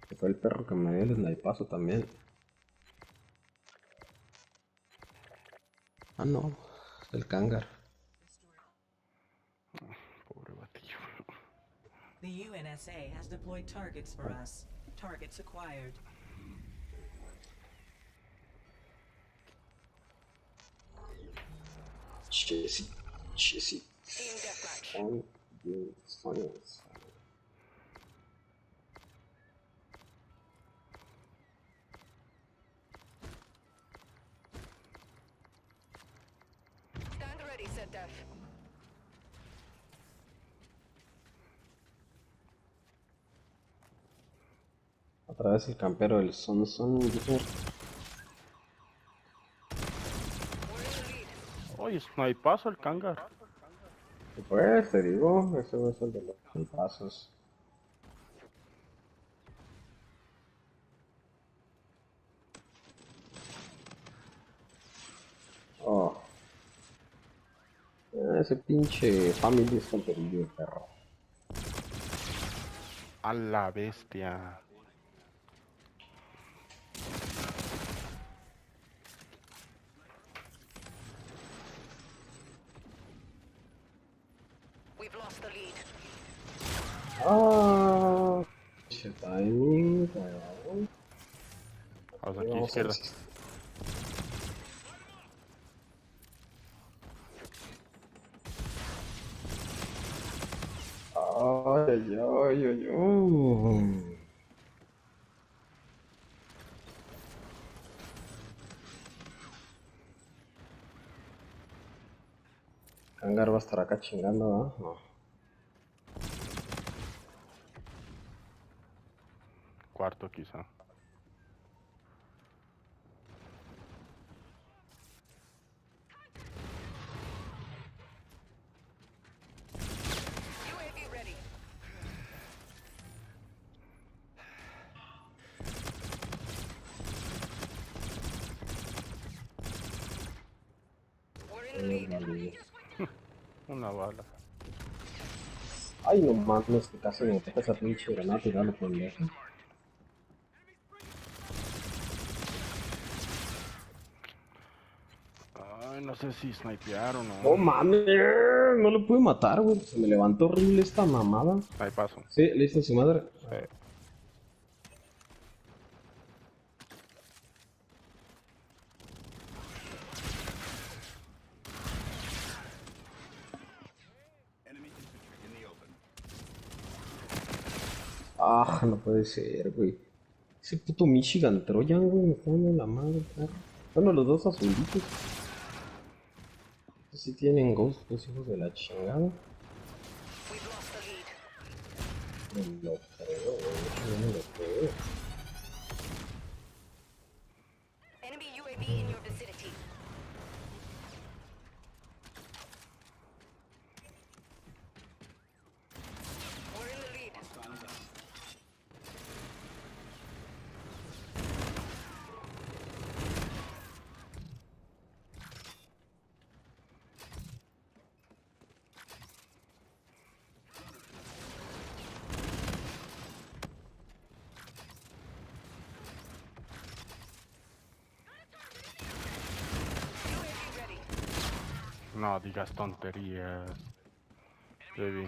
Que fue el perro que me dio el snipazo también. Ah, no. El Kangar. Pobre batillo. The UNSA has deployed targets for us. Targets acquired. Chessy. Chessy. Team deathmatch. On the science. Stand ready, said Def. Otra vez el campero del Son Junior. We're in the lead. Oye, snipazo el Kangar. Y pues, te digo, ese es el de los snipazos. Oh. Ese pinche family es camperillo, perro. A la bestia. We've lost the lead. Ah. Pinche timing, weón. Vamos Ahí aquí, vamos a ver izquierda. si... Ay, ay, ay, ay. Kangar va a estar acá chingando, ¿ah? No. Cuarto quizá. UAV ready. We're in the lead. Una bala. Ay, no mames, que casi me toca esa pinche granada tirando pendejo. Ay, no sé si snipear o no. No mames, no lo pude matar, güey. Se me levantó horrible esta mamada. Snipazo. Sí, le hice a su madre. Sí. Ah, no puede ser, güey. Ese puto Michigan Trojan, güey, me está dando la madre, perro. Bueno, los dos azulitos. Estos sí tienen ghost, los hijos de la chingada. We've lost the lead. Me lo creo, güey. No me lo creo. Enemy UAV in your vicinity. We're in the lead. UAV ready. No digas tonterías. Baby.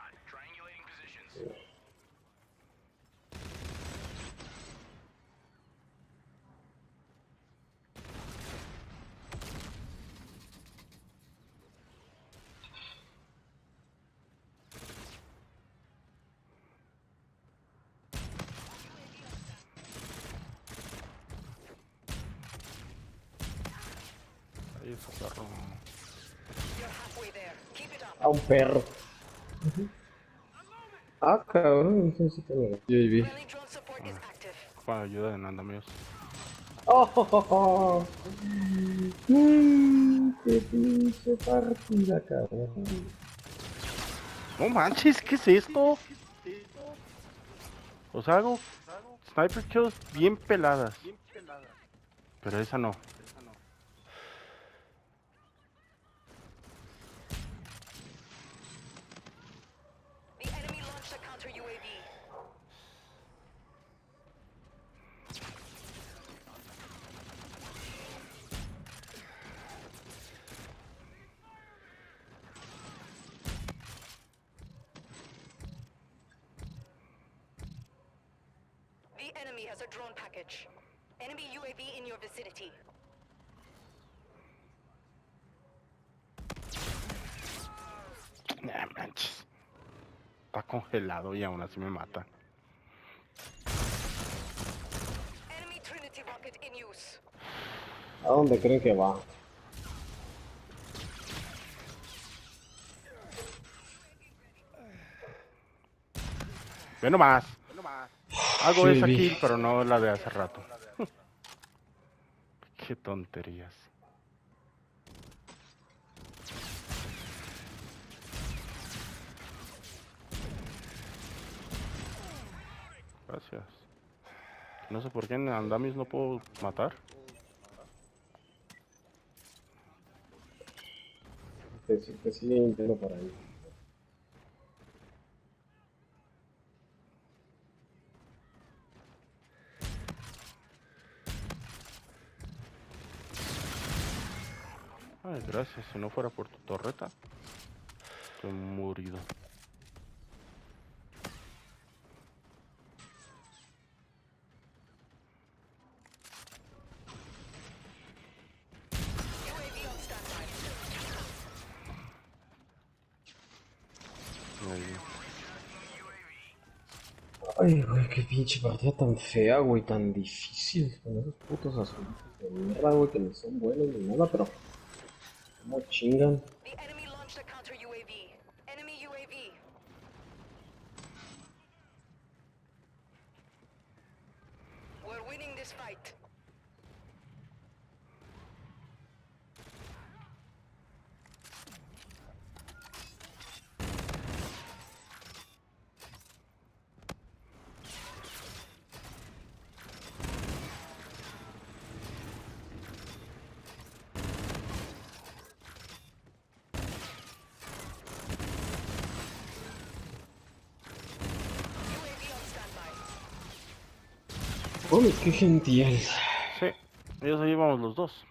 Ahí está perro. You're halfway there. Keep it up. Ah, un perro. Ah, cabrón, no sé si tengo la UAV. Friendly drone support is active. Con ayuda de Nanda, amigos. Oh, oh, oh, oh. Qué pinche partida, cabrón. No manches, ¿qué es esto? O sea, hago sniper kills bien peladas. Pero esa no. The enemy launched a counter UAV. enemy has a drone package. Enemy UAV in your vicinity. Nah, manches. Está congelado y aún así me mata. Enemy Trinity rocket in use. ¿A dónde creen que va? Ve nomás. Hago Sí, esa vi. kill, pero no la de hace rato. Qué tonterías. Gracias. No sé por qué en andamis no puedo matar. Te sigue intento por ahí. Ay, gracias. Si no fuera por tu torreta, estoy morido. UAV on standby. Ahí. Ay, güey, qué pinche partida tan fea, güey, tan difícil. Con esos putos azulitos de mierda, güey, que no son buenos ni nada, pero como chingan. The enemy launched a counter UAV. Enemy UAV. We're winning this fight. UAV on standby. Uy, qué gentil. Sí, ellos ahí vamos los dos.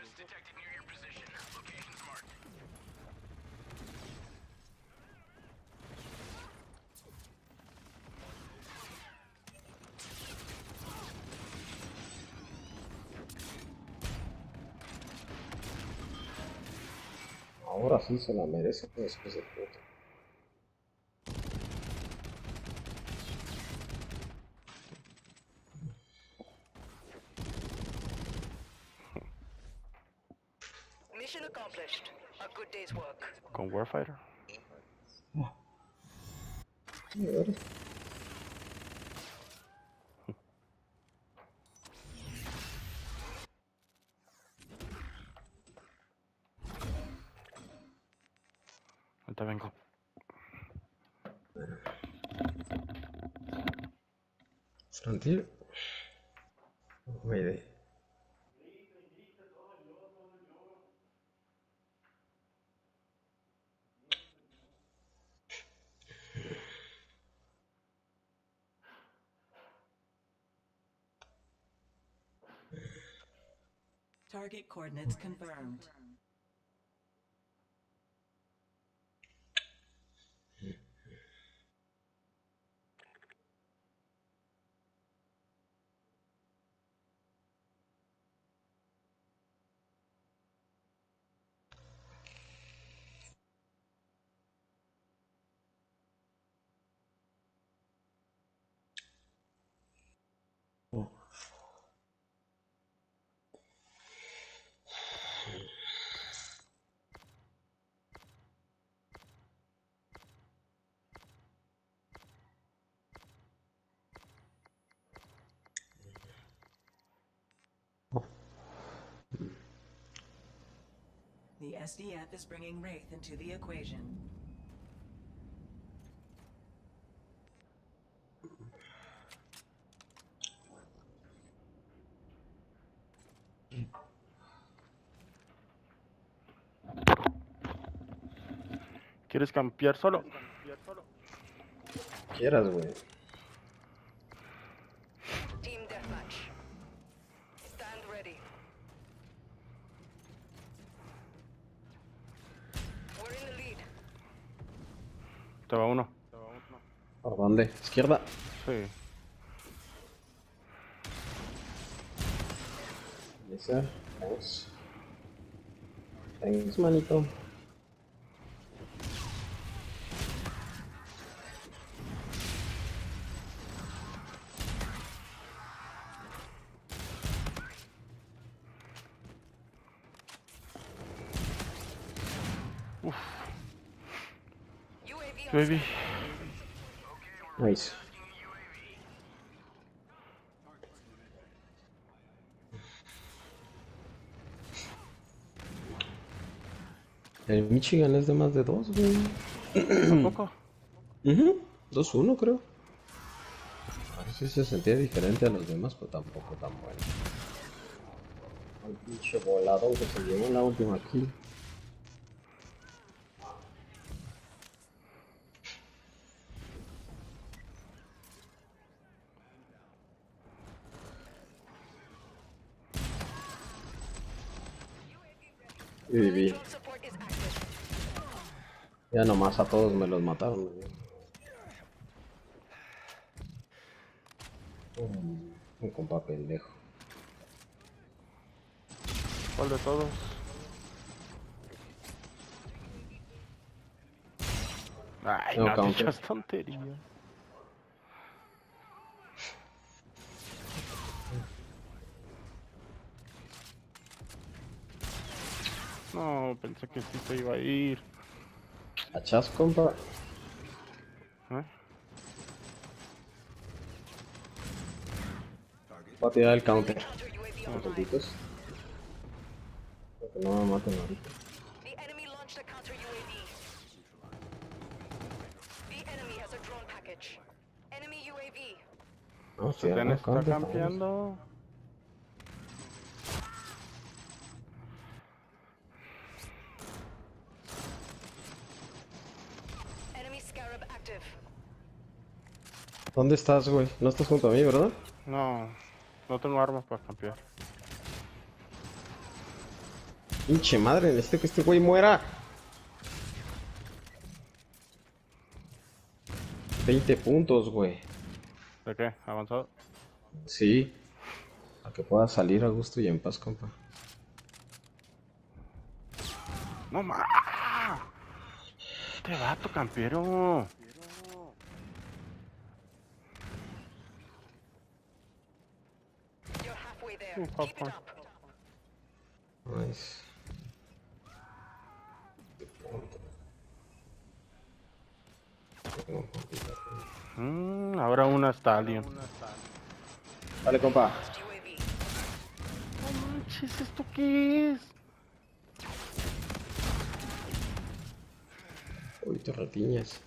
Ahora sí se la merece después de puto. Mission accomplished. A good day's work. Con Warfighter. A ver. Ahorita vengo. Frontier. Mayday. Target coordinates confirmed. The SDF is bringing Wraith into the equation. ¿Quieres campear solo? Quieras, güey. Team deathmatch. Stand ready. We're in the lead. Te va uno. ¿Por dónde? ¿Izquierda? Sí. Esa, thanks. Thanks, manito. UAV on Baby. Nice. El Michigan es de más de 2, güey. ¿Tampoco? 2-1 creo. A ver si se sentía diferente a los demás, pero tampoco tan bueno. El pinche volador que se llevó en la última kill. Y viví. drone support is active. Ya nomás a todos me los mataron. Güey. Un compa pendejo. ¿Cuál de todos? Ay, No, no, counter. dichas tonterías. No, pensé que sí se iba a ir. Achas, compa. ¿Eh? Voy a tirar el counter. Counter UAV Unos online. segunditos. Para que no me maten ahorita. The enemy launched a counter UAV. The enemy has a drone package. Enemy UAV. No, sí, Satán no, está counter, campeando. Enemy Scarab active. ¿Dónde estás, güey? No estás junto a mí, ¿verdad? No, no tengo armas para campear. Pinche madre, necesito que este güey muera. 20 puntos, güey. ¿De qué? ¿Avanzado? Sí. A que pueda salir a gusto y en paz, compa. ¡No más! Este vato campeero. You're halfway there. Oh, Keep it popcorn. up. Nice. Ahora una Stallion. Dale, compa. UAV. No manches, ¿esto qué es? Uy, te retiñas.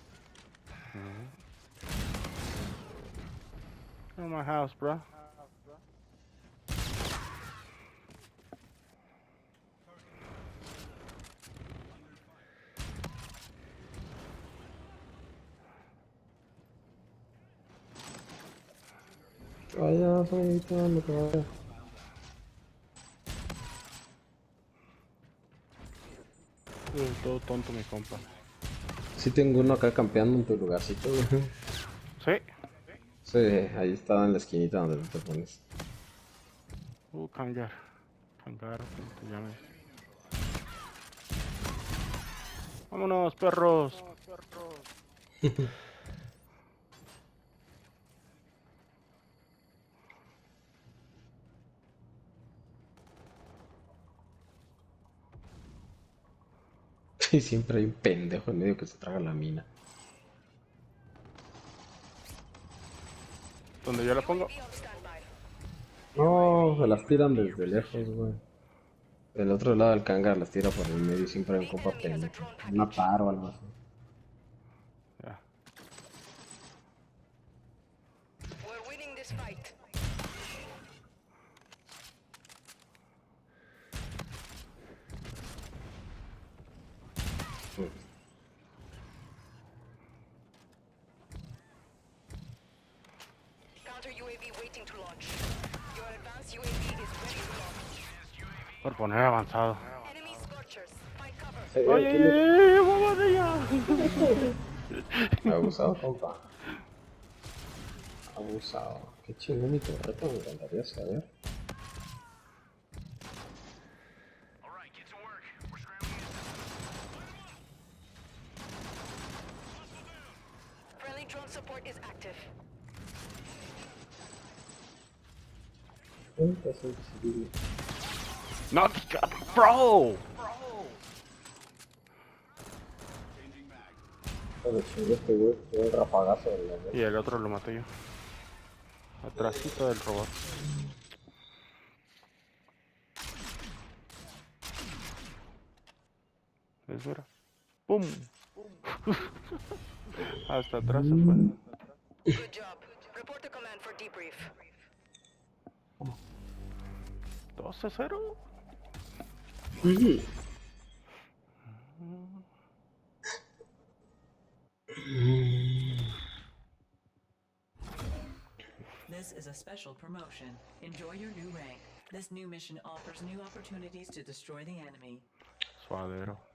In my house, bro. Vaya, sonidito, no te vayas. Todo tonto mi compa. Sí tengo uno acá campeando en tu lugarcito, güey. Sí. Sí, ahí estaba en la esquinita donde te pones. Cangar. Cangar, como te llames. Vámonos, perros. Sí, siempre hay un pendejo en medio que se traga la mina. Donde yo la pongo. Be on standby. No, se las tiran desde lejos, güey. Del otro lado del cangar las tira por el medio y siempre hay un compa pendejo. Una par o algo así. Ya. We're winning this fight. Counter UAV waiting to launch. Your advanced UAV is ready to launch. Por poner avanzado. Enemy Scorchers, find cover. Oye, vamos de allá. Abusado, compa. Abusado. Qué chingón mi torreta, me encantaría saber. Es invisible. No, bro. Pero chingue este güey, tiene un rapagazo en la Y el otro lo maté yo. Atrásito del robot. ¿Ves, mira? ¡Pum! Hasta atrás se fue. Good job. Report to command for debrief. 12-0. This is a special promotion. Enjoy your new rank. This new mission offers new opportunities to destroy the enemy. Suadero.